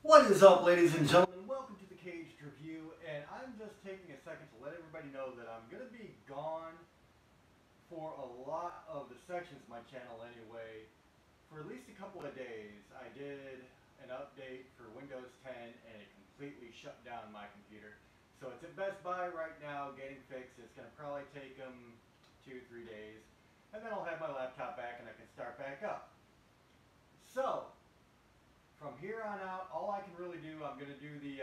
What is up, ladies and gentlemen? Welcome to the Caged Review, and I'm just taking a second to let everybody know that I'm going to be gone for a lot of the sections of my channel anyway, for at least a couple of days. I did an update for Windows 10 and it completely shut down my computer. So it's at Best Buy right now getting fixed. It's going to probably take them 2-3 days, and then I'll have my laptop back and I can start back up. So from here on out, all I can really do, I'm going to do the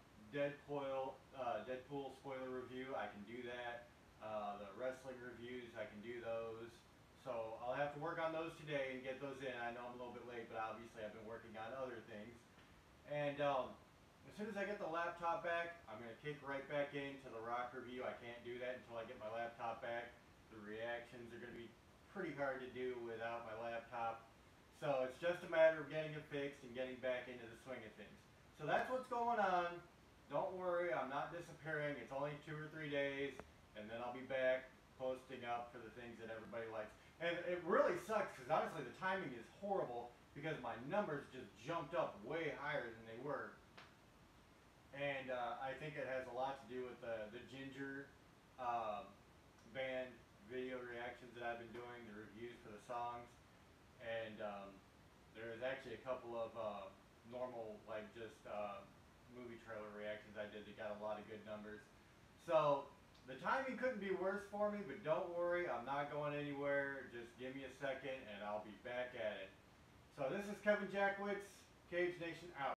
Deadpool spoiler review. I can do that. The wrestling reviews, I can do those. So I'll have to work on those today and get those in. I know I'm a little bit late, but obviously I've been working on other things. And as soon as I get the laptop back, I'm going to kick right back into the Rock review. I can't do that until I get my laptop back. The reactions are going to be pretty hard to do without my laptop. So it's just a matter of getting it fixed and getting back into the swing of things. So that's what's going on. Don't worry, I'm not disappearing. It's only 2 or 3 days, and then I'll be back posting up for the things that everybody likes. And it really sucks because honestly the timing is horrible because my numbers just jumped up way higher than they were. And I think it has a lot to do with the Ginger band video reactions that I've been doing, the reviews for the songs. And there's actually a couple of normal, like just movie trailer reactions I did that got a lot of good numbers. So the timing couldn't be worse for me, but don't worry, I'm not going anywhere. Just give me a second and I'll be back at it. So this is Kevin Jackwitz, Caged Nation out.